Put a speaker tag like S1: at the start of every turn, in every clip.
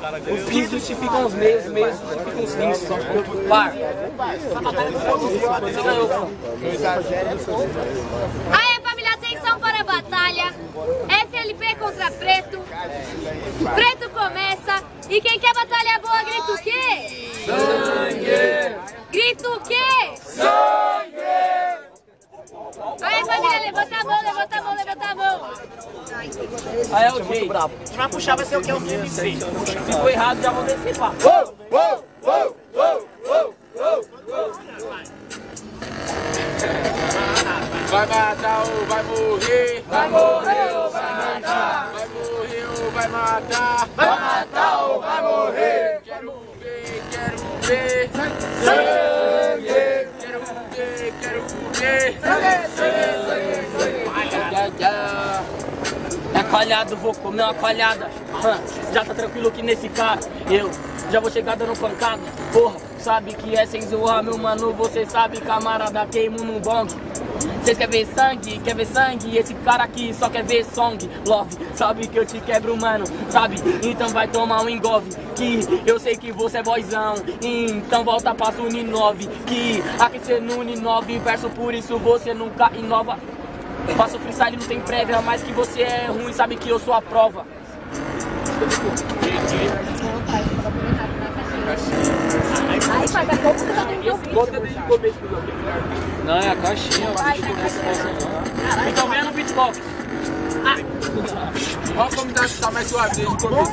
S1: Os fins justificam os meios justificam os fins. Par. Você ganhou.
S2: Aí, família, atenção para a batalha. FLP contra Preto. Preto começa. E quem quer batalha boa, grita o quê?
S1: Sangue!
S2: Grita o quê?
S1: Sangue!
S2: Aí, família, levanta a mão, levanta a mão, levanta a mão.
S1: Aí é o Jay.
S3: Quem vai puxar vai ser o que? O MC.
S1: Se for errado, já vou descer, pá.
S4: Vai matar ou vai morrer?
S1: Vai morrer ou vai matar?
S4: Vai morrer ou vai matar?
S1: Vai matar ou vai morrer?
S4: Quero ver
S1: Sangue!
S4: Quero ver
S1: É coalhado, vou comer uma coalhada. Já tá tranquilo que nesse carro eu já vou chegar dando pancada. Porra, sabe que é sem zoar, meu mano. Você sabe, camarada, queimo no bong. Cês quer ver sangue? Quer ver sangue? Esse cara aqui só quer ver song. Love, sabe que eu te quebro, mano. Sabe? Então vai tomar um engove. Que eu sei que você é boyzão. Então volta pra Uninove. Que aqui cê no Uninove. Verso por isso você nunca inova. Faço freestyle, não tem prévia. Mas que você é ruim, sabe que eu sou a prova.
S2: Aí, mas é como você tá dentro do
S1: Não, é a caixinha. Então venha no beatbox.
S4: Olha como tá mais suave desde o começo.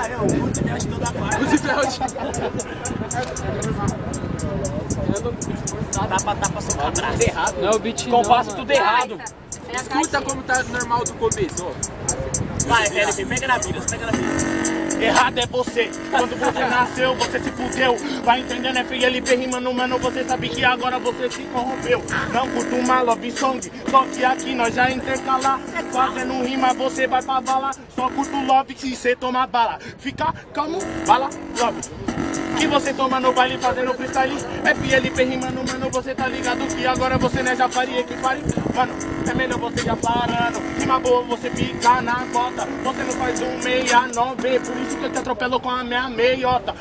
S3: Dá pra soltar atrás.
S1: Errado. Não é o beat. Compasso tudo errado.
S4: Escuta como tá normal do começo, ó.
S3: Vai, Felipe, pega na vida, pega na vida.
S5: Errado é você, quando você nasceu, você se fudeu. Vai entendendo, FLP rimando, mano, você sabe que agora você se corrompeu. Não curto uma love song, só que aqui nós já intercalar. Fazendo rima, você vai pra bala. Só curto love se cê toma bala. Fica calmo, bala, love. Que você toma no baile fazendo freestyle. FLP rimando, mano, você tá ligado que agora você né, já faria que pare. Mano, é melhor você já parando. Rima boa, você fica na cota. Você não faz um 69, por isso que eu te atropelo com a minha meiota.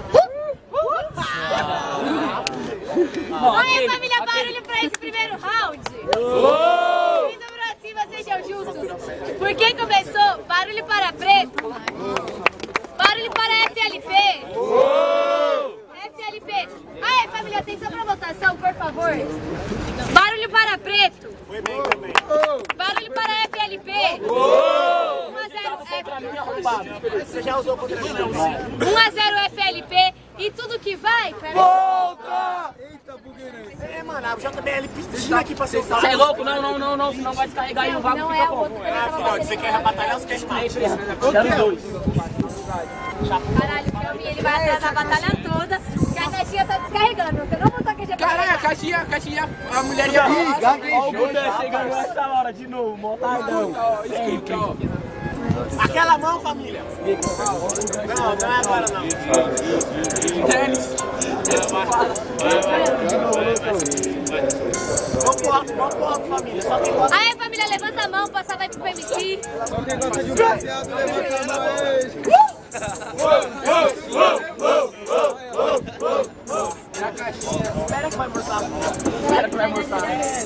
S2: Aí, família, barulho pra esse primeiro round. Então, assim, sejam justos. Por quem começou? Barulho para Preto. Barulho para FLP. FLP. Aí, família, atenção pra votação, por favor. Barulho para Preto. Barulho para FLP. 1-0
S3: Você já usou contra mim,
S2: 1-0 FLP. E tudo que vai...
S1: Volta!
S3: É, mano, a JBL pediu aqui pra ser
S1: Você é louco? Não, senão vai descarregar e o vago
S2: Não
S1: fica
S2: é o
S1: bom.
S2: outro que eu tava
S3: Filhote, você quer batalhar ou você quer smite?
S1: Quero dois.
S2: Caralho, Kelvin, ele vai atrás da batalha toda, que a caixinha tá descarregando. Você não botou que já
S4: Caralho, a caixinha, a mulher ia falar.
S1: Olha o Buda chegando nessa hora de novo, montadão.
S3: Aquela mão, família. Não é agora não.
S4: Tênis.
S3: Vamos pro alto, família. Só quem gosta.
S2: Aí, família, levanta a mão, passar vai pro PMC.
S6: Só quem gosta de um baseado, levanta a mão aí.
S3: Espera que vai mostrar.
S1: Espera que vai mostrar.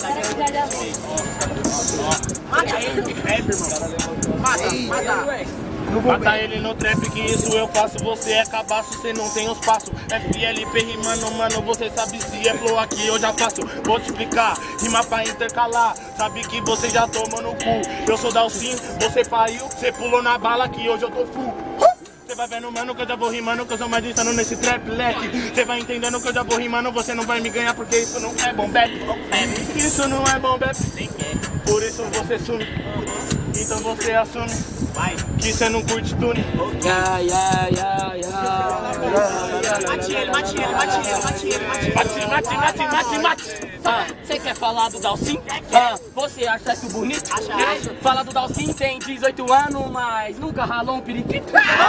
S3: Mata ele, irmão. Mata.
S5: Mata ele no trap, que isso eu faço. Você é cabaço, cê não tem os passos. FLP rimando, mano, você sabe se é flow aqui eu já faço. Vou te explicar, rima pra intercalar. Sabe que você já tomou no cu. Eu sou Dalcin, você pariu, cê pulou na bala que hoje eu tô full. Cê vai vendo, mano, que eu já vou rimando, que eu sou mais insano nesse trap, leque. Cê vai entendendo que eu já vou rimando, você não vai me ganhar, porque isso não é bom bap. Isso não é bom bap. Por isso você sume. Então você assume que cê não curte tune.
S3: Mate ele.
S1: Você quer falar do Dalcin? Você acha isso bonito? Fala do Dalcin, tem 18 anos, mas nunca ralou um periquito.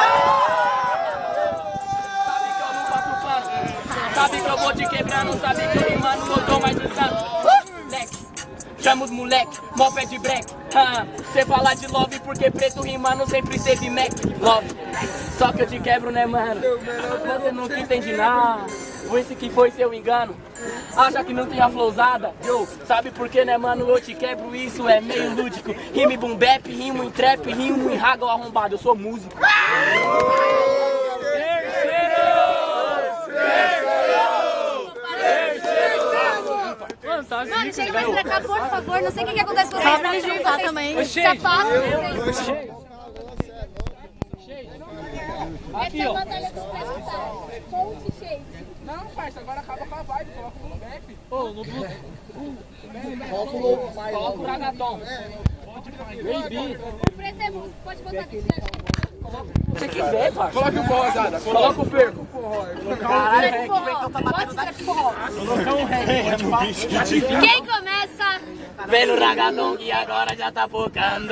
S1: Sabe que eu não faço plano. Sabe que eu vou te quebrando. Sabe que eu rimando, eu tô mais insano. Leque, chama os moleque, mó pé de break. Cê fala de love porque preto rimando sempre teve Mac. Love, só que eu te quebro, né, mano? Você nunca entende nada. Esse que foi seu engano. Acha que não tem a flowzada? Yo, sabe por que, né, mano? Eu te quebro, isso é meio lúdico. Rimo em boom bap, rimo em trap, rimo em raga ou arrombado. Eu sou músico.
S2: Mano, chega mais pra cá, por favor. Não sei o que acontece com vocês. Não julgo vocês também. Se afastam.
S1: Aqui, ó.
S4: Não, parça, agora acaba com a vibe, coloca o rap.
S1: Ô, no coloca o ragatón. Baby.
S2: O preto é muito. Pode botar aqui.
S1: Você quiser, parça.
S4: Coloca o forrozada.
S1: Coloca o ferro.
S2: Caralho,
S5: Colocar um reggae no bicho.
S2: quem começa?
S1: Vem no ragatón que agora já tá focando.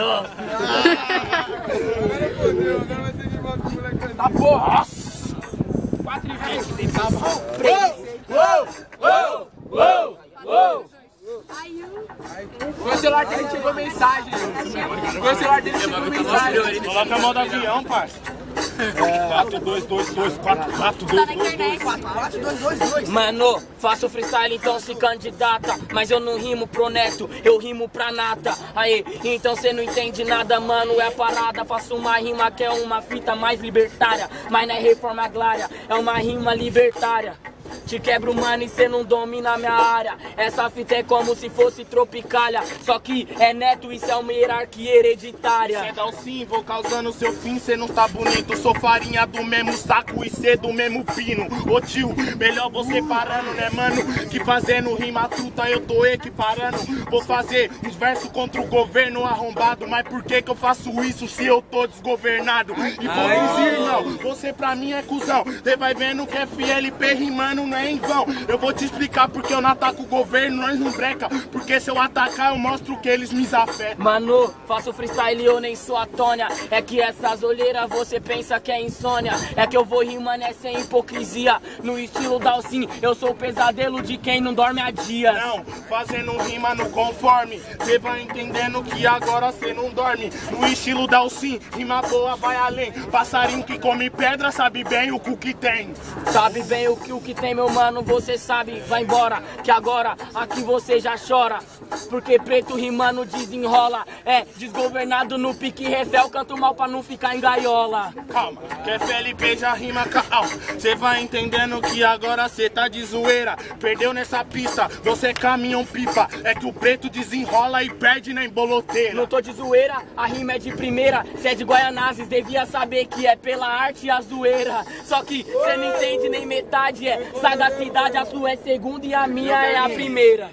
S4: Tá porra. Nossa. 4h20. Tá bom. Meu celular dele chegou mensagem. Meu celular dele chegou mensagem.
S5: Coloca a mão do avião, parça. 4-2-2-2, 4-4-2-2-2.
S1: Mano, faço freestyle, então se candidata. Mas eu não rimo pro neto, eu rimo pra nata. Aí, então cê não entende nada, mano, é a parada. Faço uma rima que é uma fita mais libertária. Mas não é reforma agrária, é uma rima libertária. Te quebro, mano, e cê não domina a minha área. Essa fita é como se fosse tropicália. Só que é neto, isso é uma hierarquia hereditária.
S5: Cê dá o sim, vou causando seu fim, cê não tá bonito. Sou farinha do mesmo saco e cê do mesmo pino. Ô tio, melhor você parando, né, mano? Que fazendo rima truta eu tô equiparando. Vou fazer uns versos contra o governo arrombado. Mas por que que eu faço isso se eu tô desgovernado? Hipocrisia, irmão, você pra mim é cuzão. Cê vai vendo que FLP rimando não é em vão. Eu vou te explicar porque eu não ataco o governo, nós não breca. Porque se eu atacar eu mostro que eles me afetam.
S1: Mano, faço freestyle, eu nem sou a Tônia. É que essas olheiras você pensa que é insônia. É que eu vou rimando, é sem hipocrisia. No estilo Dalcin, eu sou o pesadelo de quem não dorme há dias.
S5: Não, fazendo rima no conforme. Cê vai entendendo que agora cê não dorme. No estilo Dalcin, rima boa vai além. Passarinho que come pedra sabe bem o que tem.
S1: Sabe bem o que tem, meu mano, você sabe, vai embora. Que agora aqui você já chora. Porque preto rimando desenrola. É, desgovernado no pique refel, canto mal pra não ficar em gaiola.
S5: Calma, que FLP já rima calma. Cê vai entendendo que agora cê tá de zoeira. Perdeu nessa pista, você caminhão pipa. É que o preto desenrola e perde na emboloteira.
S1: Não tô de zoeira, a rima é de primeira. Cê é de Guaianazes, devia saber que é pela arte e a zoeira. Só que cê não entende nem metade, é sagacidade, a sua é segunda e a minha é a primeira.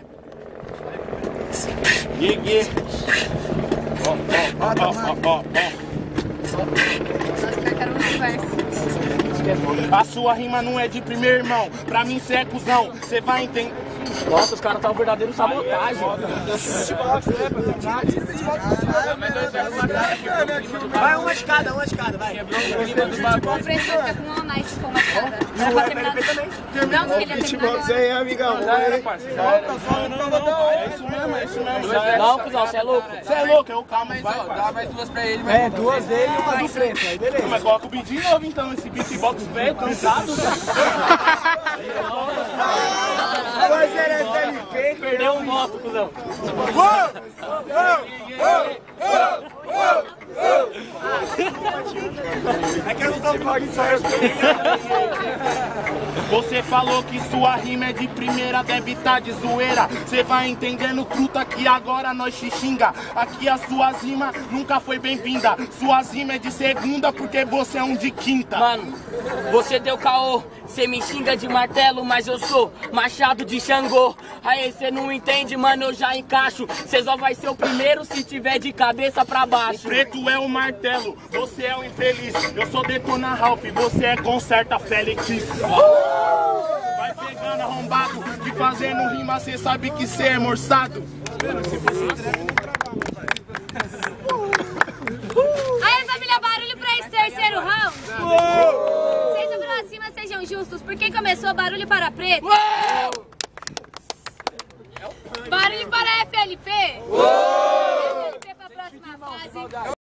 S5: A sua rima não é de primeiro, irmão. Pra mim cê é cuzão, cê vai entender.
S1: Nossa, os caras tá um verdadeiro sabotagem.
S3: Vai uma escada, vai.
S2: O preto fica com uma mais com uma escada. Era pra terminar. Não, porque ele ia terminar agora.
S6: aí, amigão.
S5: É isso mesmo, é isso mesmo.
S1: Não, cuzão, você é louco.
S5: Você é louco, eu calmo, vai,
S4: Dá mais duas pra ele.
S6: É, duas dele e uma do preto, aí beleza.
S5: Mas coloca o beat de novo então, esse beatbox velho, cansado.
S6: Mas era FLP.
S1: Perdeu um voto, cuzão.
S6: É que eu não tô falando só eu.
S5: Você falou que sua rima é de primeira, deve tá de zoeira. Cê vai entendendo, truta, que agora nós te xinga. Aqui as suas rimas nunca foi bem-vinda. Suas rimas é de segunda porque você é um de quinta.
S1: Mano, você deu caô. Cê me xinga de martelo, mas eu sou machado de Xangô. Aí cê não entende, mano, eu já encaixo. Cê só vai ser o primeiro se tiver de cabeça pra baixo.
S5: O preto é o martelo, você é o infeliz. Eu sou Detona Ralph, você é Concerta Félix. Vai pegando arrombado, que fazendo rima cê sabe que cê é morçado.
S2: Aí, família, barulho pra esse terceiro round. Vocês subiram acima, sejam justos. Por quem começou barulho para preto? Barulho para FLP. próxima fase.